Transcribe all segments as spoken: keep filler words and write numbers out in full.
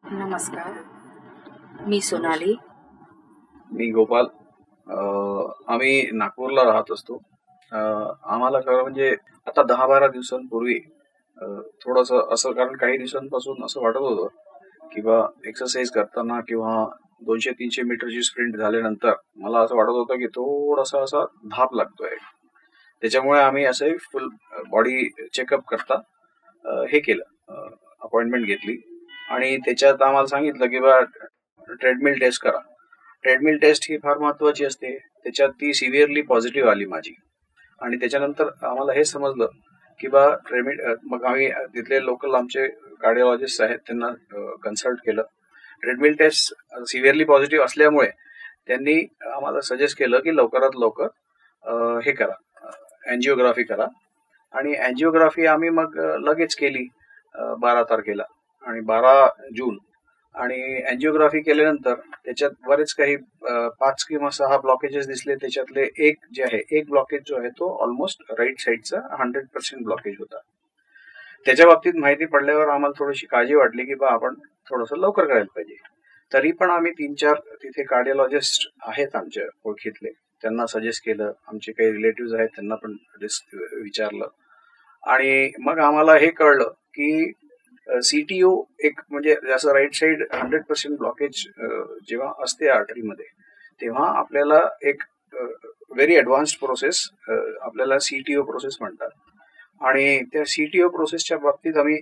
नमस्कार, मी सोनाली. मी गोपाल. आम्ही नागपूरला राहत असतो. आम्हाला खरं म्हणजे आता दहा बारा दिवसांपूर्वी थोडंसं असं, कारण काही दिवसांपासून असं वाटत होतं की बा एक्सरसाइज करताना किंवा दोनशे तीनशे मीटरची स्प्रिंट झाल्यानंतर मला असं वाटत होतं की थोडासा असा धाप लागतोय. त्याच्यामुळे आम्ही असे फुल बॉडी चेकअप करता हे केलं, अपॉइंटमेंट घेतली आणि त्याच्यात आम्हाला सांगितलं की बा ट्रेडमिल टेस्ट करा. ट्रेडमिल टेस्ट ही फार महत्वाची असते. त्याच्यात ती सिव्हिअरली पॉझिटिव्ह आली माझी आणि त्याच्यानंतर आम्हाला हे समजलं की बा ट्रेडमिल, मग आम्ही तिथले लोकल आमचे कार्डियोलॉजिस्ट आहेत त्यांना कन्सल्ट केलं. ट्रेडमिल टेस्ट सिव्हिअरली पॉझिटिव्ह असल्यामुळे त्यांनी आम्हाला सजेस्ट केलं की लवकरात लवकर हे करा, अँजिओग्राफी करा. आणि अँजिओग्राफी आम्ही मग लगेच केली बारा तारखेला आणि बारा जून. आणि अँजिओग्राफी केल्यानंतर त्याच्यात बरेच काही पाच किंवा सहा ब्लॉकेजेस दिसले. त्याच्यातले एक जे आहे, एक ब्लॉकेज जो आहे तो ऑलमोस्ट राईट साईडचा हंड्रेड पर्सेंट ब्लॉकेज होता. त्याच्या बाबतीत माहिती पडल्यावर आम्हाला थोडीशी काळजी वाटली की बा आपण थोडंसं लवकर करायला पाहिजे. तरी पण आम्ही तीन चार तिथे कार्डियोलॉजिस्ट आहेत आमच्या ओळखीतले, त्यांना सजेस्ट केलं. आमचे काही रिलेटिव्ह आहेत त्यांना पण विचारलं आणि मग आम्हाला हे कळलं की सीटीओ एक म्हणजे जसं right side hundred percent blockage जेव्हा असते आर्टरीमध्ये, तेव्हा आपल्याला एक व्हेरी ॲडव्हान्स्ड प्रोसेस आपल्याला सीटीओ प्रोसेस म्हणतात. आणि त्या सीटीओ प्रोसेसच्या बाबतीत आम्ही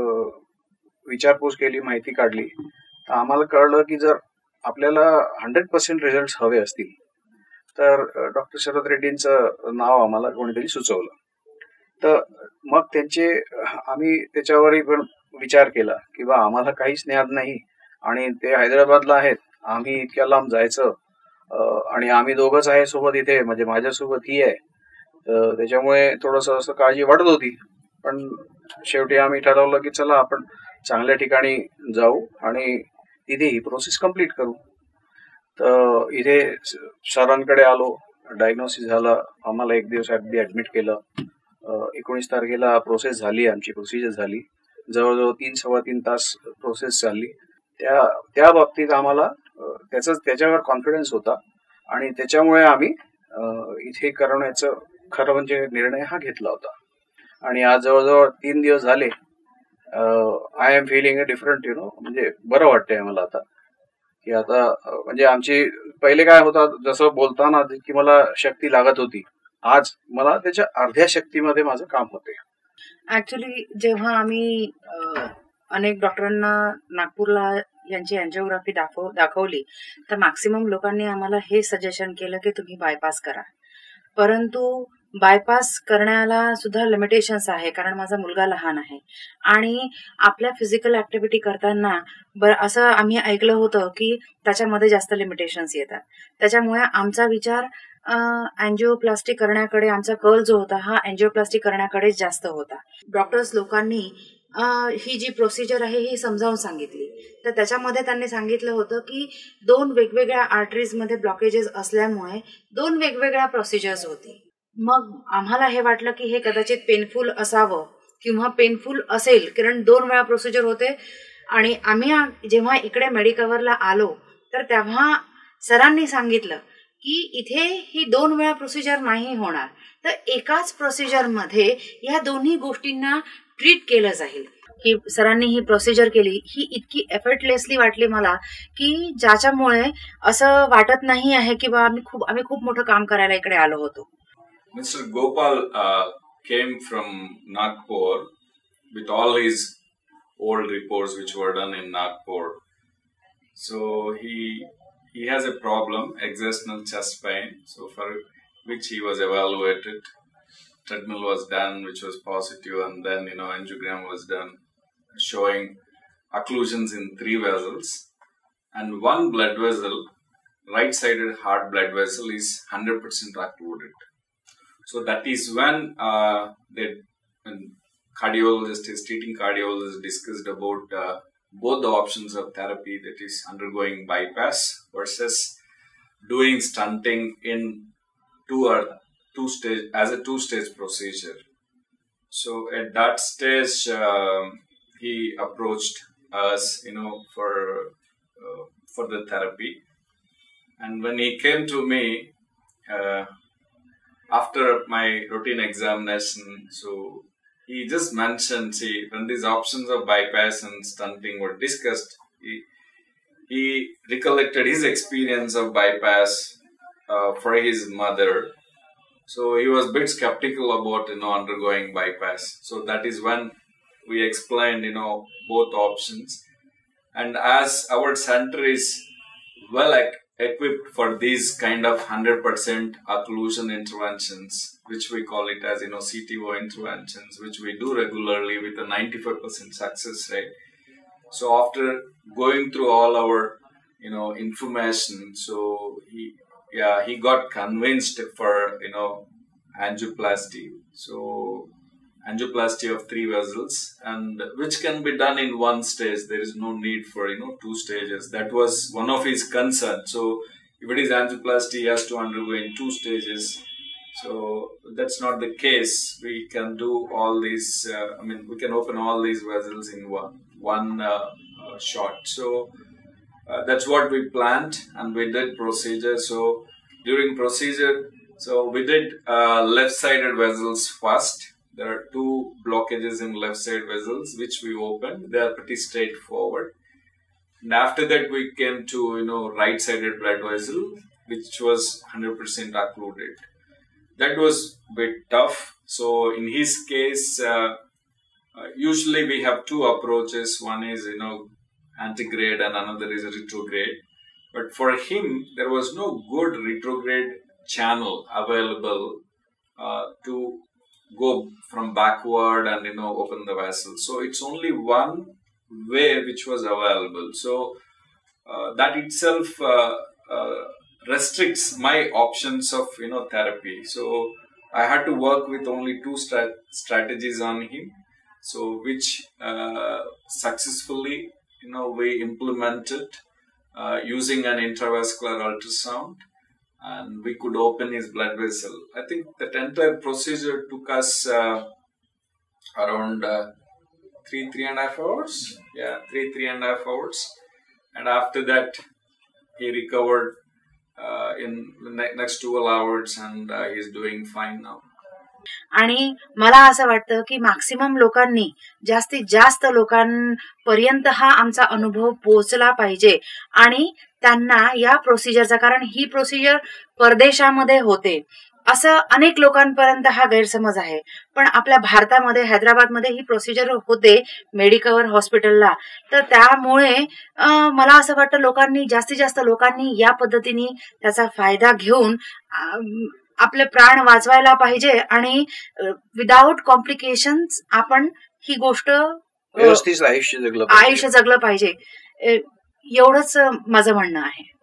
विचारपूस केली, माहिती काढली. तर आम्हाला कळलं की जर आपल्याला हंड्रेड पर्सेंट रिझल्ट हवे असतील तर डॉक्टर शरथ रेड्डींचं नाव आम्हाला कोणीतरी सुचवलं. तर मग त्यांचे आम्ही त्याच्यावरही पण विचार केला की बा आम्हाला काहीच ज्ञान नाही आणि ते हैदराबादला आहेत, आम्ही इतक्या लांब जायचं आणि आम्ही दोघंच आहे सोबत इथे, म्हणजे माझ्यासोबत ही आहे. तर त्याच्यामुळे थोडंसं असं काळजी वाटत होती. पण शेवटी आम्ही ठरवलं की चला आपण चांगल्या ठिकाणी जाऊ आणि तिथे ही प्रोसेस कम्प्लीट करू. तर इथे सरांकडे आलो, डायग्नोसिस झालं, आम्हाला एक दिवस अगदी ऍडमिट केलं. एकोणीस तारखेला प्रोसेस झाली, आमची प्रोसिजर झाली. जवळजवळ तीन सव्वा तीन तास प्रोसेस चालली. त्या त्या बाबतीत आम्हाला त्याचा त्याच्यावर कॉन्फिडन्स होता आणि त्याच्यामुळे आम्ही इथे करण्याचं खरं म्हणजे निर्णय हा घेतला होता. आणि आज जवळजवळ तीन दिवस झाले. I am feeling a different, you know, म्हणजे बरं वाटतंय मला आता की आता म्हणजे आमची पहिले काय होतं, जसं बोलताना की मला शक्ती लागत होती, आज मला त्याच्या अर्ध्या शक्तीमध्ये माझं काम होते. ऍक्च्युली जेव्हा आम्ही अनेक डॉक्टरांना नागपूरला यांची अँजिओग्राफी दाखव दाखवली तर मॅक्सिमम लोकांनी आम्हाला हे सजेशन केलं की तुम्ही बायपास करा. परंतु बायपास करण्याला सुद्धा लिमिटेशन्स आहे, कारण माझा मुलगा लहान आहे आणि आपल्या फिजिकल ऍक्टिव्हिटी करताना बरं असं आम्ही ऐकलं होतं की त्याच्यामध्ये जास्त लिमिटेशन्स येतात. त्याच्यामुळे आमचा विचार अँजिओप्लास्टी करण्याकडे, आमचा कल जो होता हा अँजिओप्लास्टी करण्याकडे जास्त होता. डॉक्टर्स लोकांनी ही जी प्रोसिजर आहे ही समजावून सांगितली. तर त्याच्यामध्ये त्यांनी सांगितलं होतं की दोन वेगवेगळ्या आर्टरीजमध्ये ब्लॉकेजेस असल्यामुळे दोन वेगवेगळ्या प्रोसिजर्स होती. मग आम्हाला हे वाटलं की हे कदाचित पेनफुल असावं किंवा पेनफुल असेल, कारण दोन वेळा प्रोसिजर होते. आणि आम्ही जेव्हा इकडे मेडिकवरला आलो तर तेव्हा सरांनी सांगितलं की इथे ही दोन वेळा प्रोसिजर नाही होणार, तर एकाच प्रोसिजरमध्ये या दोन्ही गोष्टींना ट्रीट केलं जाईल. की सरांनी ही प्रोसिजर केली ही इतकी एफर्टलेसली वाटली मला की ज्याच्यामुळे असं वाटत नाही आहे की बा आम्ही खूप आम्ही खूप मोठं काम करायला इकडे आलो होतो. Mister Gopal uh, came from Nagpur with all his old reports which were done in Nagpur. So he he has a problem, exertional chest pain, so for which he was evaluated. Treadmill was done, which was positive, and then you know angiogram was done, showing occlusions in three vessels, and one blood vessel, right-sided heart blood vessel, is one hundred percent occluded. So that is when uh, the when cardiologist, his treating cardiologist, discussed about uh, both the options of therapy, that is undergoing bypass versus doing stenting in two or two stage as a two stage procedure. So at that stage, uh, he approached us, you know, for uh, for the therapy. And when he came to me uh, after my routine examination, so he just mentioned, see, when these options of bypass and stunting were discussed, he, he recollected his experience of bypass uh, for his mother. So he was a bit skeptical about, you know, undergoing bypass. So that is when we explained, you know, both options. And as our center is well equipped for these kind of one hundred percent occlusion interventions, which we call it as, you know, C T O interventions, which we do regularly with a ninety-five percent success rate. So after going through all our, you know, information, so he, yeah, he got convinced for, you know, angioplasty. So angioplasty of three vessels, and which can be done in one stage. There is no need for, you know, two stages. That was one of his concerns. So if it is angioplasty, he has to undergo in two stages. So that's not the case. We can do all these, uh, I mean, we can open all these vessels in one, one uh, uh, shot. So uh, that's what we planned, and we did procedure. So during procedure, so we did uh, left-sided vessels first. There are two blockages in left side vessels which we opened. They are pretty straightforward. And after that we came to, you know, right-sided blood vessel, which was one hundred percent occluded. That was a bit tough. So in his case, uh, uh, usually we have two approaches. One is, you know, antegrade and another is retrograde. But for him, there was no good retrograde channel available uh, to go from backward and, you know, open the vessel. So it's only one way which was available. So uh, that itself uh, uh, restricts my options of, you know, therapy. So I had to work with only two strat strategies on him. So which uh, successfully, you know, we implemented uh, using an intravascular ultrasound. And we could open his blood vessel. I think that entire procedure took us uh, around uh, three, three and a half hours. Yeah, three, three and a half hours. And after that, he recovered uh, in the ne next twelve hours, and uh, he's doing fine now. आणि मला असं वाटतं की maximum लोकांनी जास्तीत जास्त लोकांपर्यंत हा आमचा अनुभव पोहोचला पाहिजे आणि त्यांना या प्रोसिजरचा, कारण ही प्रोसिजर परदेशामध्ये होते असं अनेक लोकांपर्यंत हा गैरसमज आहे. पण आपल्या भारतामध्ये हैदराबादमध्ये ही प्रोसिजर होते मेडिकवर हॉस्पिटलला. तर त्यामुळे मला असं वाटतं लोकांनी, जास्तीत जास्त लोकांनी या पद्धतीने त्याचा फायदा घेऊन आपले प्राण वाचवायला पाहिजे आणि विदाउट कॉम्प्लिकेशन्स आपण ही गोष्ट व्यवस्थित आयुष्य जगलं आयुष्य जगलं पाहिजे. एवढंच माझं म्हणणं आहे.